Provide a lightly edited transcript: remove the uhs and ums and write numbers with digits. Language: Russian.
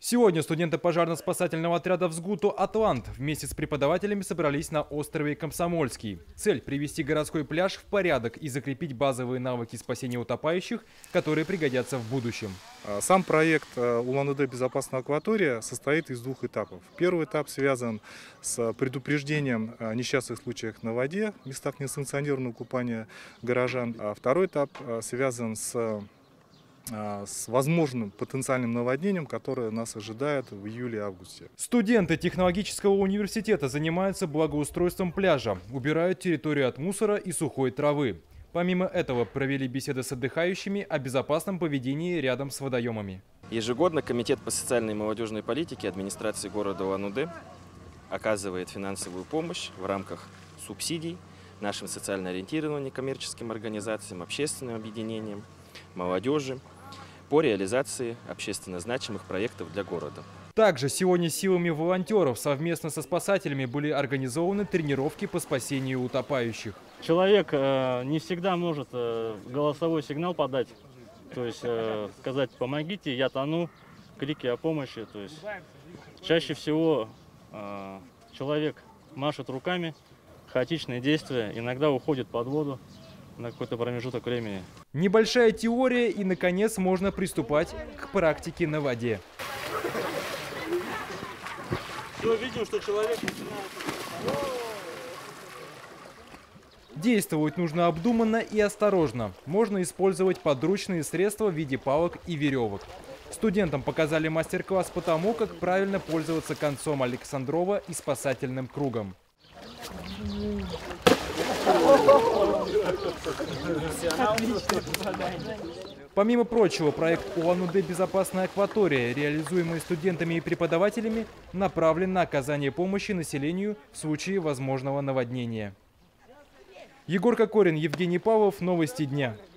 Сегодня студенты пожарно-спасательного отряда «Взгуту Атлант» вместе с преподавателями собрались на острове Комсомольский. Цель – привести городской пляж в порядок и закрепить базовые навыки спасения утопающих, которые пригодятся в будущем. Сам проект Улан-Удэ «Безопасная акватория» состоит из двух этапов. Первый этап связан с предупреждением о несчастных случаях на воде, в местах несанкционированного купания горожан. А второй этап связан с возможным потенциальным наводнением, которое нас ожидает в июле-августе. Студенты технологического университета занимаются благоустройством пляжа, убирают территорию от мусора и сухой травы. Помимо этого провели беседы с отдыхающими о безопасном поведении рядом с водоемами. Ежегодно Комитет по социальной и молодежной политике администрации города Улан-Удэ оказывает финансовую помощь в рамках субсидий нашим социально ориентированным некоммерческим организациям, общественным объединениям, молодежи по реализации общественно значимых проектов для города. Также сегодня силами волонтеров совместно со спасателями были организованы тренировки по спасению утопающих. Человек не всегда может голосовой сигнал подать, то есть сказать «помогите, я тону», крики о помощи. То есть чаще всего человек машет руками, хаотичные действия, иногда уходит под воду на какой-то промежуток времени. Небольшая теория и, наконец, можно приступать к практике на воде. Все, видим, что человек... Действовать нужно обдуманно и осторожно. Можно использовать подручные средства в виде палок и веревок. Студентам показали мастер-класс по тому, как правильно пользоваться концом Александрова и спасательным кругом. Помимо прочего, проект Улан-Удэ «Безопасная акватория», реализуемый студентами и преподавателями, направлен на оказание помощи населению в случае возможного наводнения. Егор Кокорин, Евгений Павлов. Новости дня.